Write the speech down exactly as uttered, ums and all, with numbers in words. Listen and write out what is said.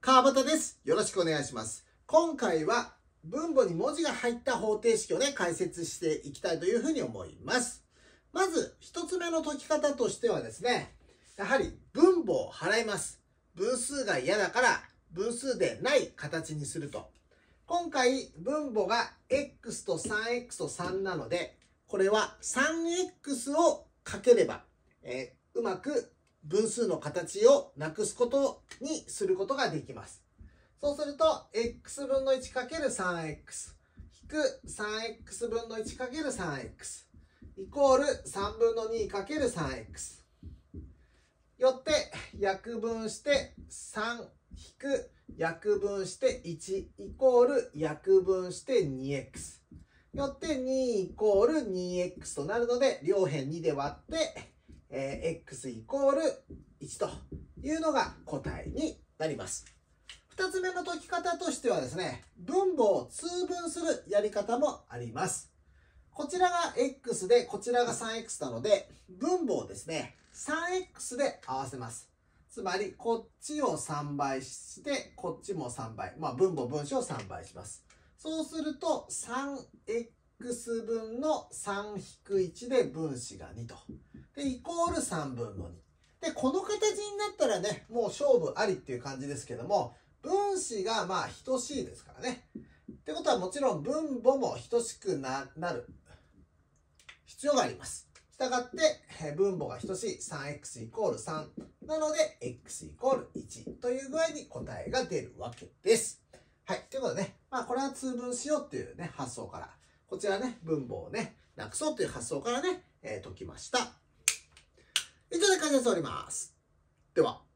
川端です。よろしくお願いします。今回は分母に文字が入った方程式をね、解説していきたいというふうに思います。まず、一つ目の解き方としてはですね、やはり分母を払います。分数が嫌だから分数でない形にすると。今回、分母が x と スリーエックス とさんなので、これは スリーエックス をかければ、えー、うまく分数の形をなくすことにすることができます。そうすると、x 分の いちかけるさんエックス 引く スリーエックス 分の いちかけるさんエックス イコールさんぶんのにかけるさんエックス。よって、約分してさん引く約分していちイコール約分して にエックス。よってにイコール にエックス となるので、両辺にで割って、えー、x イコールいちというのが答えになります。二つ目の解き方としてはですね、分母を通分するやり方もあります。こちらが x で、こちらが スリーエックス なので、分母をですね、スリーエックス で合わせます。つまり、こっちをさんばいして、こっちもさんばい。まあ、分母分子をさんばいします。そうすると、スリーエックス 分のさん引くいちで分子がにと。で、イコールさんぶんのに。で、この形になったらね、もう勝負ありっていう感じですけども、分子がまあ等しいですからね。ってことはもちろん分母も等しく な, なる必要があります。したがって、分母が等しい スリーエックス イコールさんなので、x イコールいちという具合に答えが出るわけです。はい。ということでね、まあこれは通分しようっていうね、発想から、こちらね、分母をね、なくそうという発想からね、えー、解きました。以上で解説終わります。では。